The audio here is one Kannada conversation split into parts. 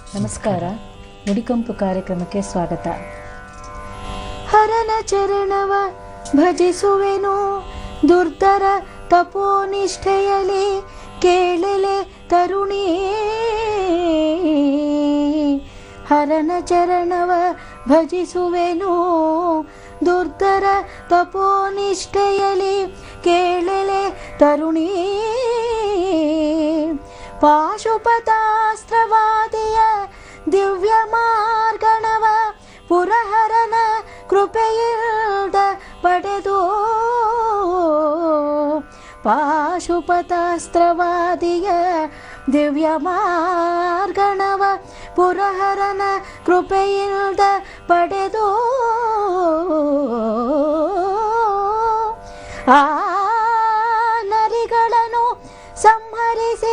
ನಮಸ್ಕಾರ. ನುಡಿಕಂಪು ಕಾರ್ಯಕ್ರಮಕ್ಕೆ ಸ್ವಾಗತ. ಹರನ ಚರಣವ ಭಜಿಸುವೆನು ದುರ್ಧರ ತಪೋನಿಷ್ಠೆಯಲಿ ಕೇಳಲೆ ತರುಣಿ. ಹರನ ಚರಣವ ಭಜಿಸುವೆನು ದುರ್ಧರ ತಪೋನಿಷ್ಠೆಯಲಿ ಕೇಳಲೆ ತರುಣಿ. ಪಾಶುಪತಾಸ್ತ್ರವಾದಿಯ ದಿವ್ಯ ಮಾರ್ಗಣವ ಪುರಹರನ ಕೃಪೆಯಿಂದ ಪಡೆದು. ಪಾಶುಪತಾಸ್ತ್ರವಾದಿಯ ದಿವ್ಯ ಮಾರ್ಗಣವ ಪುರಹರನ ಕೃಪೆಯಿಂದ ಪಡೆದು. ಆ ನರಿಗಳನ್ನು ಸಂಹರಿಸಿ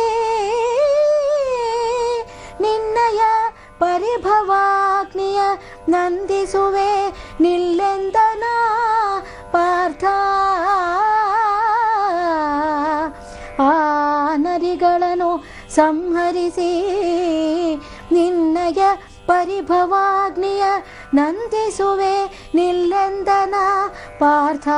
ನಿನ್ನಯ ಪರಿಭವಾಗ್ನಿಯ ನಂದಿಸುವೆ ನಿಲ್ಲೆಂದನ ಪಾರ್ಥ. ಆ ನರಿಗಳನ್ನು ಸಂಹರಿಸಿ ನಿನ್ನಯ ಪರಿಭವಾಗ್ನಿಯ ನಂದಿಸುವೆ ನಿಲ್ಲೆಂದನ ಪಾರ್ಥ.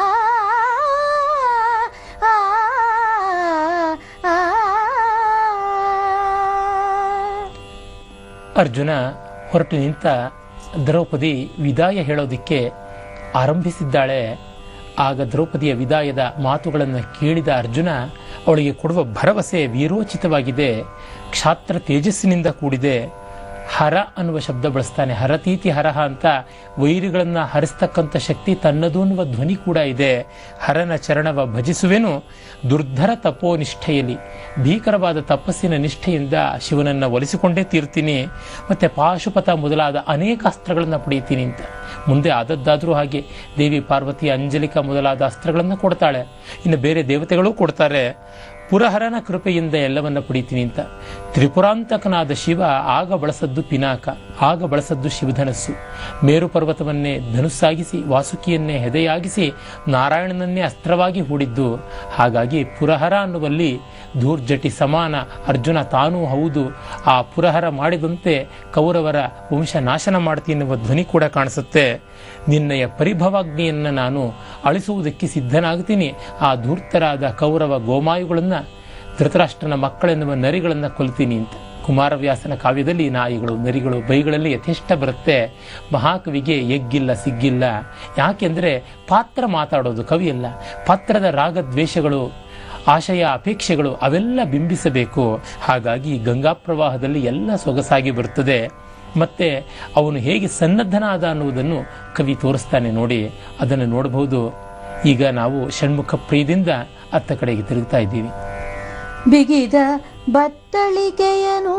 ಅರ್ಜುನ ಹೊರಟು ನಿಂತ ದ್ರೌಪದಿ ವಿದಾಯ ಹೇಳೋದಿಕ್ಕೆ ಆರಂಭಿಸಿದ್ದಾಳೆ. ಆಗ ದ್ರೌಪದಿಯ ವಿದಾಯದ ಮಾತುಗಳನ್ನು ಕೇಳಿದ ಅರ್ಜುನ ಅವಳಿಗೆ ಕೊಡುವ ಭರವಸೆ ವೀರೋಚಿತವಾಗಿದೆ, ಕ್ಷಾತ್ರ ತೇಜಸ್ಸಿನಿಂದ ಕೂಡಿದೆ. ಹರ ಅನ್ನುವ ಶಬ್ದ ಬಳಸ್ತಾನೆ. ಹರತೀತಿ ಹರಹ ಅಂತ ವೈರಿಗಳನ್ನ ಹರಿಸ್ತಕ್ಕಂಥ ಶಕ್ತಿ ತನ್ನದು ಅನ್ನುವ ಧ್ವನಿ ಕೂಡ ಇದೆ. ಹರನ ಚರಣವ ಭಜಿಸುವೆನು ದುರ್ಧರ ತಪೋನಿಷ್ಠೆಯಲ್ಲಿ, ಭೀಕರವಾದ ತಪಸ್ಸಿನ ನಿಷ್ಠೆಯಿಂದ ಶಿವನನ್ನ ಒಲಿಸಿಕೊಂಡೇ ತೀರ್ತೀನಿ. ಮತ್ತೆ ಪಾಶುಪತ ಮೊದಲಾದ ಅನೇಕ ಅಸ್ತ್ರಗಳನ್ನು ಪಡೆಯುತ್ತೀನಿ ಅಂತ. ಮುಂದೆ ಆದದ್ದಾದರೂ ಹಾಗೆ ದೇವಿ ಪಾರ್ವತಿ ಅಂಜಲಿಕಾ ಮೊದಲಾದ ಅಸ್ತ್ರಗಳನ್ನು ಕೊಡ್ತಾಳೆ. ಇನ್ನು ಬೇರೆ ದೇವತೆಗಳು ಕೊಡ್ತಾರೆ. ಪುರಹರನ ಕೃಪೆಯಿಂದ ಎಲ್ಲವನ್ನ ಪಡಿತೀನಿ ಅಂತ. ತ್ರಿಪುರಾಂತಕನಾದ ಶಿವ ಆಗ ಬಳಸದ್ದು ಪಿನಾಕ, ಆಗ ಬಳಸದ್ದು ಶಿವಧನಸ್ಸು. ಮೇರು ಪರ್ವತವನ್ನೇ ಧನುಸ್ಸಾಗಿಸಿ ವಾಸುಕಿಯನ್ನೇ ಹೆದೆಯಾಗಿಸಿ ನಾರಾಯಣನನ್ನೇ ಅಸ್ತ್ರವಾಗಿ ಹೂಡಿದ್ದು. ಹಾಗಾಗಿ ಪುರಹರ ಅನ್ನುವಲ್ಲಿ ಧೂರ್ಜಟಿ ಸಮಾನ ಅರ್ಜುನ ತಾನೂ ಹೌದು. ಆ ಪುರಹರ ಮಾಡಿದಂತೆ ಕೌರವರ ವಂಶ ನಾಶನ ಮಾಡ್ತೀನಿ ಎನ್ನುವ ಧ್ವನಿ ಕೂಡ ಕಾಣಿಸುತ್ತೆ. ನಿನ್ನಯ ಪರಿಭವಾಗ್ನಿಯನ್ನ ನಾನು ಅಳಿಸುವುದಕ್ಕೆ ಸಿದ್ಧನಾಗ್ತೀನಿ. ಆ ಧೂರ್ತರಾದ ಕೌರವ ಗೋಮಾಯುಗಳನ್ನ, ಧೃತರಾಷ್ಟ್ರನ ಮಕ್ಕಳೆನ್ನುವ ನರಿಗಳನ್ನ ಕೊಲ್ತೀನಿ ಅಂತ. ಕುಮಾರವ್ಯಾಸನ ಕಾವ್ಯದಲ್ಲಿ ನಾಯಿಗಳು, ನರಿಗಳು, ಬೈಗಳಲ್ಲಿ ಯಥೇಷ್ಟ ಬರುತ್ತೆ. ಮಹಾಕವಿಗೆ ಎಗ್ಗಿಲ್ಲ ಸಿಗ್ಗಿಲ್ಲ. ಯಾಕೆಂದ್ರೆ ಪಾತ್ರ ಮಾತಾಡೋದು ಕವಿಯಲ್ಲ. ಪಾತ್ರದ ರಾಗದ್ವೇಷಗಳು, ಆಶಯ ಅಪೇಕ್ಷೆಗಳು ಅವೆಲ್ಲ ಬಿಂಬಿಸಬೇಕು. ಹಾಗಾಗಿ ಗಂಗಾ ಪ್ರವಾಹದಲ್ಲಿ ಎಲ್ಲ ಸೊಗಸಾಗಿ ಬರ್ತದೆ. ಮತ್ತೆ ಅವನು ಹೇಗೆ ಸನ್ನದ್ಧನಾದ ಅನ್ನುವುದನ್ನು ಕವಿ ತೋರಿಸ್ತಾನೆ ನೋಡಿ. ಅದನ್ನು ನೋಡಬಹುದು. ಈಗ ನಾವು ಷಣ್ಮುಖ ಪ್ರಿಯದಿಂದ ಅತ್ತ ಕಡೆಗೆ ತಿರುಗ್ತಾ ಇದ್ದೀವಿ. ಬಿಗಿದ ಬತ್ತಳಿಕೆಯನು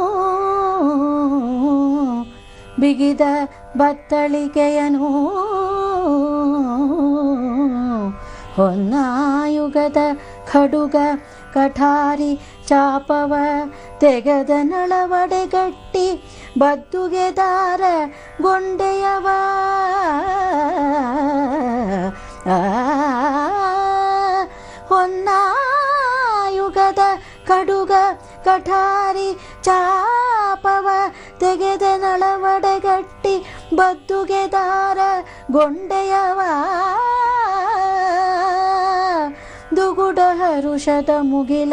ಬಿಗಿದ ಬತ್ತಳಿಕೆಯನು ಹೊನ್ನಾಯುಗದ ಖಡುಗ ಕಠಾರಿ ಚಾಪವ ತೆಗೆದ ನಳವಡೆಗಟ್ಟಿ ಬದ್ದುಗೆದಾರ ಗೊಂಡೆಯವ. ಹೊನ್ನಾಯುಗದ ಖಡುಗ ಕಠಾರಿ ಚಾಪವ ತೆಗೆದ ನಳವಡೆಗಟ್ಟಿ ಬದ್ದುಗೆದಾರ ಗೊಂಡೆಯವ. ದುಗುಡ ಹರುಷದ ಮುಗಿಲ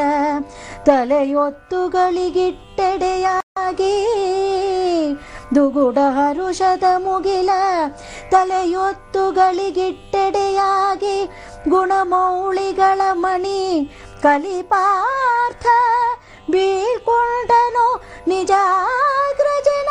ತಲೆಯೊತ್ತುಗಳಿಗಿಟ್ಟೆಡೆಯಾಗಿ, ದುಗುಡ ಹರುಷದ ಮುಗಿಲ ತಲೆಯೊತ್ತುಗಳಿಗಿಟ್ಟೆಡೆಯಾಗಿ ಗುಣಮೌಳಿಗಳ ಮಣಿ ಕಲಿಪಾರ್ಥ ಬೀಳ್ಕೊಂಡನು ನಿಜಾಗ್ರಜನ.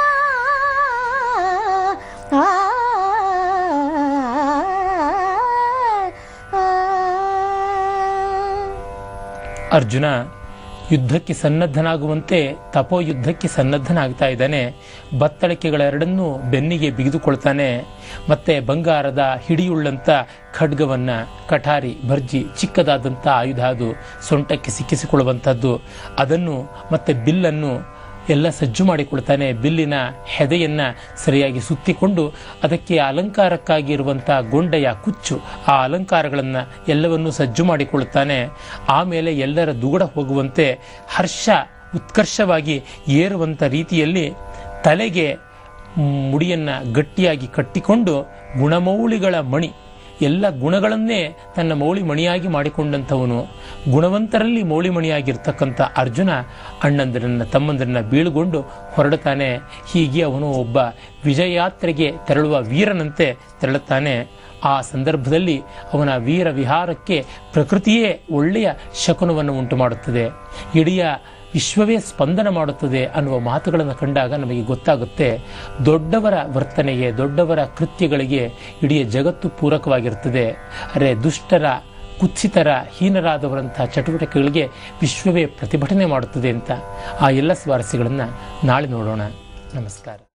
ಅರ್ಜುನ ಯುದ್ಧಕ್ಕೆ ಸನ್ನದ್ಧನಾಗುವಂತೆ ತಪೋಯುದ್ಧಕ್ಕೆ ಸನ್ನದ್ಧನಾಗ್ತಾ ಇದ್ದಾನೆ. ಬತ್ತಳಿಕೆಗಳೆರಡನ್ನೂ ಬೆನ್ನಿಗೆ ಬಿಗಿದುಕೊಳ್ತಾನೆ. ಮತ್ತೆ ಬಂಗಾರದ ಹಿಡಿಯುಳ್ಳಂತ ಖಡ್ಗವನ್ನ, ಕಠಾರಿ ಭರ್ಜಿ ಚಿಕ್ಕದಾದಂಥ ಆಯುಧ, ಅದು ಸೊಂಟಕ್ಕೆ ಸಿಕ್ಕಿಸಿಕೊಳ್ಳುವಂಥದ್ದು, ಅದನ್ನು ಮತ್ತೆ ಬಿಲ್ಲನ್ನು ಎಲ್ಲ ಸಜ್ಜು ಮಾಡಿಕೊಳ್ತಾನೆ. ಬಿಲ್ಲಿನ ಹೆದೆಯನ್ನ ಸರಿಯಾಗಿ ಸುತ್ತಿಕೊಂಡು ಅದಕ್ಕೆ ಅಲಂಕಾರಕ್ಕಾಗಿ ಇರುವಂತಹ ಗೊಂಡೆಯ ಕುಚ್ಚು, ಆ ಅಲಂಕಾರಗಳನ್ನ ಎಲ್ಲವನ್ನೂ ಸಜ್ಜು ಮಾಡಿಕೊಳ್ಳುತ್ತಾನೆ. ಆಮೇಲೆ ಎಲ್ಲರ ದುಗುಡ ಹೋಗುವಂತೆ ಹರ್ಷ ಉತ್ಕರ್ಷವಾಗಿ ಏರುವಂತ ರೀತಿಯಲ್ಲಿ ತಲೆಗೆ ಮುಡಿಯನ್ನು ಗಟ್ಟಿಯಾಗಿ ಕಟ್ಟಿಕೊಂಡು ಗುಣಮೌಳಿಗಳ ಮಣಿ, ಎಲ್ಲ ಗುಣಗಳನ್ನೇ ತನ್ನ ಮೌಳಿ ಮಣಿಯಾಗಿ ಮಾಡಿಕೊಂಡಂಥವನು, ಗುಣವಂತರಲ್ಲಿ ಮೌಳಿ ಮಣಿಯಾಗಿರ್ತಕ್ಕಂಥ ಅರ್ಜುನ ಅಣ್ಣಂದಿರನ್ನ ತಮ್ಮಂದಿರನ್ನ ಬೀಳುಗೊಂಡು ಹೊರಡುತ್ತಾನೆ. ಹೀಗೆ ಅವನು ಒಬ್ಬ ವಿಜಯಯಾತ್ರೆಗೆ ತೆರಳುವ ವೀರನಂತೆ ತೆರಳುತ್ತಾನೆ. ಆ ಸಂದರ್ಭದಲ್ಲಿ ಅವನ ವೀರ ವಿಹಾರಕ್ಕೆ ಪ್ರಕೃತಿಯೇ ಒಳ್ಳೆಯ ಶಕುನವನ್ನು ಉಂಟು ಮಾಡುತ್ತದೆ, ಇಡೀ ವಿಶ್ವವೇ ಸ್ಪಂದನ ಮಾಡುತ್ತದೆ ಅನ್ನುವ ಮಾತುಗಳನ್ನು ಕಂಡಾಗ ನಮಗೆ ಗೊತ್ತಾಗುತ್ತೆ, ದೊಡ್ಡವರ ವರ್ತನೆಗೆ, ದೊಡ್ಡವರ ಕೃತ್ಯಗಳಿಗೆ ಇಡೀ ಜಗತ್ತು ಪೂರಕವಾಗಿರುತ್ತದೆ. ಅರೆ ದುಷ್ಟರ, ಕುತ್ಸಿತರ, ಹೀನರಾದವರಂತಹ ಚಟುವಟಿಕೆಗಳಿಗೆ ವಿಶ್ವವೇ ಪ್ರತಿಭಟನೆ ಮಾಡುತ್ತದೆ ಅಂತ. ಆ ಎಲ್ಲ ಸ್ವಾರಸ್ಯಗಳನ್ನು ನಾಳೆ ನೋಡೋಣ. ನಮಸ್ಕಾರ.